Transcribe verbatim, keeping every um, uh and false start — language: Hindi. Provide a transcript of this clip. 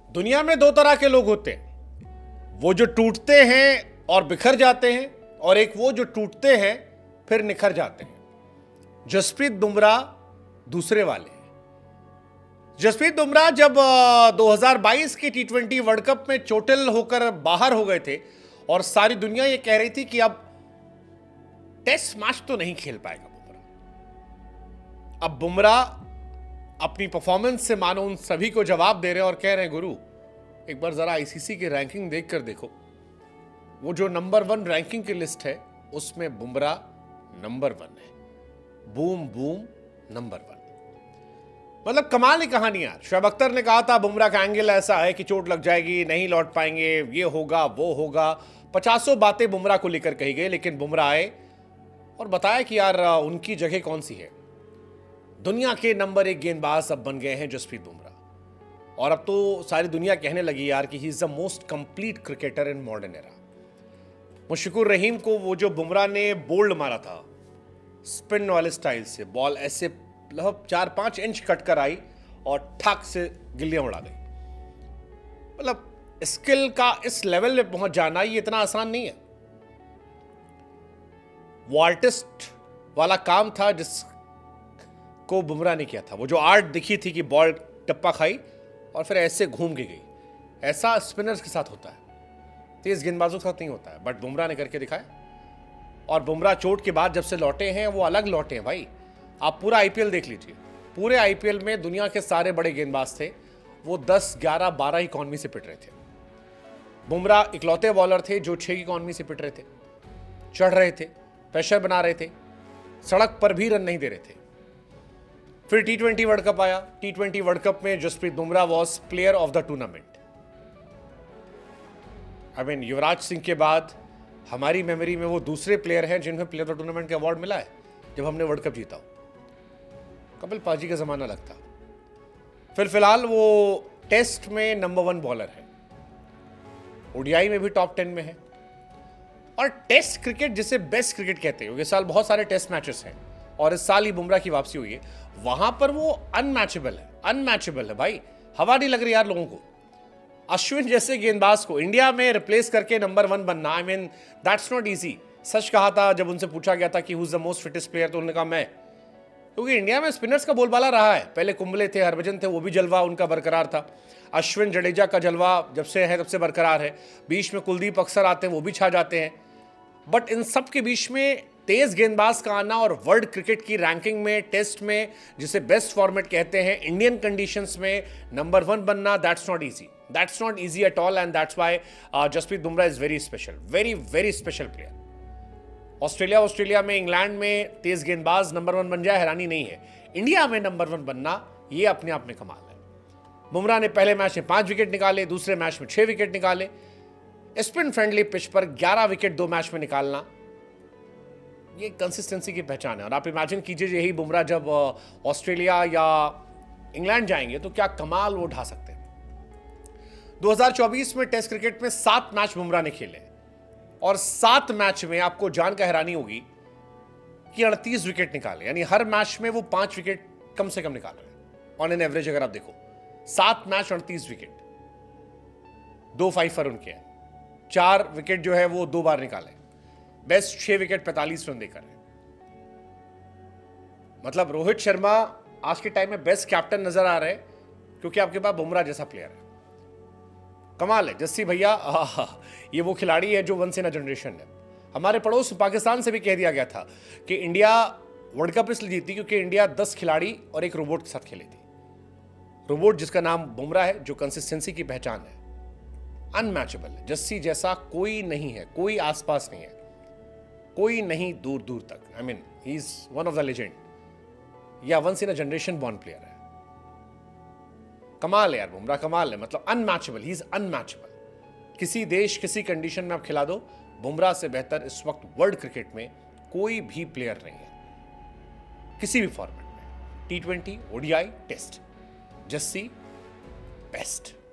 दुनिया में दो तरह के लोग होते हैं, वो जो टूटते हैं और बिखर जाते हैं, और एक वो जो टूटते हैं फिर निखर जाते हैं। जसप्रीत बुमराह दूसरे वाले हैं। जसप्रीत बुमराह जब दो हज़ार बाईस के टी ट्वेंटी वर्ल्ड कप में चोटिल होकर बाहर हो गए थे और सारी दुनिया ये कह रही थी कि अब टेस्ट मैच तो नहीं खेल पाएगा बुमराह। अब बुमराह अपनी परफॉर्मेंस से मानो उन सभी को जवाब दे रहे हैं और कह रहे हैं, गुरु एक बार जरा आईसीसी की रैंकिंग देखकर देखो, वो जो नंबर वन रैंकिंग की लिस्ट है उसमें बुमराह नंबर वन है। Boom boom number one. मतलब कमाल की कहानी यार। शोएब अख्तर ने कहा था बुमराह का एंगल ऐसा है कि चोट लग जाएगी, नहीं लौट पाएंगे, ये होगा वो होगा, पचासों बातें बुमराह को लेकर कही गई। लेकिन बुमराह आए और बताया कि यार उनकी जगह कौन सी है। दुनिया के नंबर एक गेंदबाज अब बन गए हैं जसप्रीत बुमराह, और अब तो सारी दुनिया कहने लगी यार कि he is the most complete cricketer in modern era. Mushfiqur Rahim को वो जो बुमराह ने बोल्ड मारा था स्पिन वाले स्टाइल से, बॉल ऐसे लगभग चार पांच इंच कट कर आई और ठाक से गिल्लियां उड़ा गई। मतलब स्किल का इस लेवल में पहुंच जाना ये इतना आसान नहीं है। वो आर्टिस्ट वाला काम था जिसको बुमराह ने किया था। वो जो आर्ट दिखी थी कि बॉल टप्पा खाई और फिर ऐसे घूम के गई, ऐसा स्पिनर्स के साथ होता है, तेज गेंदबाजों के साथ नहीं होता है। बट बुमराह ने करके दिखाया। और बुमराह चोट के बाद जब से लौटे हैं वो अलग लौटे हैं भाई। आप पूरा आईपीएल देख लीजिए, पूरे आईपीएल में दुनिया के सारे बड़े गेंदबाज थे वो दस ग्यारह बारह इकॉनमी से पिट रहे थे। बुमराह इकलौते बॉलर थे जो छह इकॉनमी से पिट रहे थे, चढ़ रहे थे, प्रेशर बना रहे थे, सड़क पर भी रन नहीं दे रहे थे। फिर टी ट्वेंटी वर्ल्ड कप आया। टी ट्वेंटी वर्ल्ड कप में Jasprit Bumrah was player of the tournament. I mean Yuvraj Singh के बाद हमारी मेमोरी में वो दूसरे प्लेयर हैं जिन्हें प्लेयर ऑफ द टूर्नामेंट का अवार्ड मिला है जब हमने वर्ल्ड कप जीता। कपिल पाजी का जमाना लगता। फिर फिलहाल वो टेस्ट में नंबर वन बॉलर है, ओडीआई में भी टॉप टेन में है। और टेस्ट क्रिकेट जिसे बेस्ट क्रिकेट कहते हैं, इस साल बहुत सारे टेस्ट मैचेस हैं और इस साल ही बुमराह की वापसी हुई है, वहां पर वो अनमैचेबल है। अनमैचेबल है भाई, हवा नहीं लग रही यार लोगों को। अश्विन जैसे गेंदबाज को इंडिया में रिप्लेस करके नंबर वन बनना, I mean that's not easy. सच कहा था जब उनसे पूछा गया था कि who is the most fittest player, तो उन्होंने कहा मैं। क्योंकि इंडिया में स्पिनर्स का बोलबाला रहा है। पहले कुंबले थे, हरभजन थे, वो भी जलवा उनका बरकरार था। अश्विन जडेजा का जलवा जब से है तब से बरकरार है। बीच में कुलदीप अक्सर आते हैं, वो भी छा जाते हैं। बट इन सब के बीच में तेज गेंदबाज का आना और वर्ल्ड क्रिकेट की रैंकिंग में, टेस्ट में, जिसे बेस्ट फॉर्मेट कहते हैं, इंडियन कंडीशंस में नंबर वन बनना, that's not easy. That's not easy at all and that's why Jasprit Bumrah is very special, very very special player. Australia Australia में, इंग्लैंड में तेज गेंदबाज नंबर वन बन जाए हैरानी नहीं है। इंडिया में नंबर वन बनना ये अपने आप में कमाल है। बुमराह ने पहले मैच में पांच विकेट निकाले, दूसरे मैच में छह विकेट निकाले। स्पिन फ्रेंडली पिच पर ग्यारह विकेट दो मैच में निकालना, ये कंसिस्टेंसी की पहचान है। और आप इमेजिन कीजिए यही बुमराह जब ऑस्ट्रेलिया या इंग्लैंड जाएंगे तो क्या कमाल वो ढा सकते हैं। दो हज़ार चौबीस में टेस्ट क्रिकेट में सात मैच बुमराह ने खेले और सात मैच में आपको जानकर हैरानी होगी कि अड़तीस विकेट निकाले। यानी हर मैच में वो पांच विकेट कम से कम निकाल रहे हैं ऑन एन एवरेज। अगर आप देखो सात मैच अड़तीस विकेट, दो फाइफर उनके हैं, चार विकेट जो है वो दो बार निकाले, बेस्ट छह विकेट पैंतालीस रन देकर है। मतलब रोहित शर्मा आज के टाइम में बेस्ट कैप्टन नजर आ रहे हैं क्योंकि आपके पास बुमराह जैसा प्लेयर है। कमाल है। जस्सी भैया ये वो खिलाड़ी है जो वंस इन अ जनरेशन है। हमारे पड़ोस पाकिस्तान से भी कह दिया गया था कि इंडिया वर्ल्ड कप इसलिए जीती क्योंकि इंडिया दस खिलाड़ी और एक रोबोट के साथ खेली थी। रोबोट जिसका नाम बुमराह है, जो कंसिस्टेंसी की पहचान है, अनमैचेबल है। जस्सी जैसा कोई नहीं है, कोई आसपास नहीं है, कोई नहीं दूर दूर तक। I mean he is one of the legend या once in a generation born player है। कमाल है यार बुमराह, कमाल है। मतलब अनमैचेबल, ही इज अनमैचेबल। किसी देश, किसी कंडीशन में आप खिला दो, बुमराह से बेहतर इस वक्त वर्ल्ड क्रिकेट में कोई भी प्लेयर नहीं है, किसी भी फॉर्मेट में। T twenty, ODI, test, Jassi best.